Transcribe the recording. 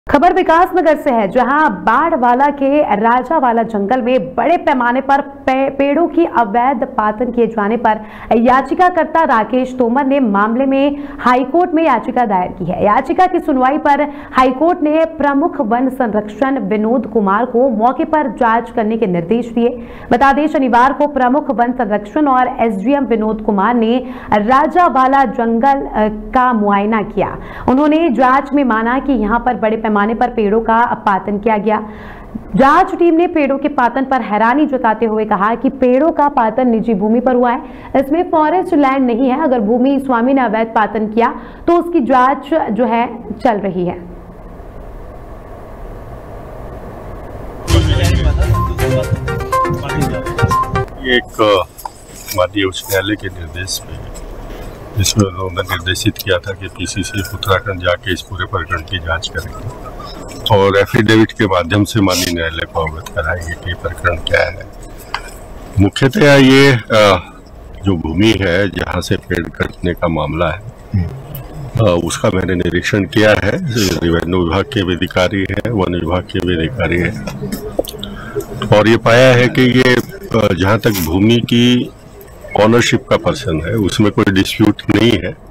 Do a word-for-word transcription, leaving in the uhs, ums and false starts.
खबर विकासनगर से है, जहां बाड़वाला के राजावाला जंगल में बड़े पैमाने पर पे, पेड़ों की अवैध पातन किए जाने पर याचिकाकर्ता राकेश तोमर ने मामले में हाईकोर्ट में याचिका दायर की है। याचिका की सुनवाई पर हाईकोर्ट ने प्रमुख वन संरक्षण विनोद कुमार को मौके पर जांच करने के निर्देश दिए। बता दें, शनिवार को प्रमुख वन संरक्षण और एसडीएम विनोद कुमार ने राजावाला जंगल का मुआयना किया। उन्होंने जांच में माना कि यहां पर बड़े पैमाने पर पेड़ों का पातन किया गया। जांच टीम ने पेड़ों के पातन पर हैरानी जताते हुए कहा कि पेड़ों का पातन निजी भूमि पर हुआ है, इसमें फॉरेस्ट लैंड नहीं है। अगर भूमि स्वामी ने अवैध पातन किया तो उसकी जांच जो है चल रही है। ये एक माननीय उच्च न्यायालय के निर्देश पे, जिसमें उन्होंने निर्देशित किया था कि पीसीसी उत्तराखंड जाके इस पूरे प्रकरण की जांच करेंगे और एफिडेविट के माध्यम से माननीय न्यायालय को अवगत कराएंगे कि प्रकरण क्या है। मुख्यतः ये जो भूमि है जहां से पेड़ कटने का मामला है, उसका मैंने निरीक्षण किया है। रेवेन्यू विभाग के भी अधिकारी है, वन विभाग के भी अधिकारी है, और ये पाया है कि ये जहाँ तक भूमि की ऑनरशिप का पर्सन है उसमें कोई डिस्प्यूट नहीं है।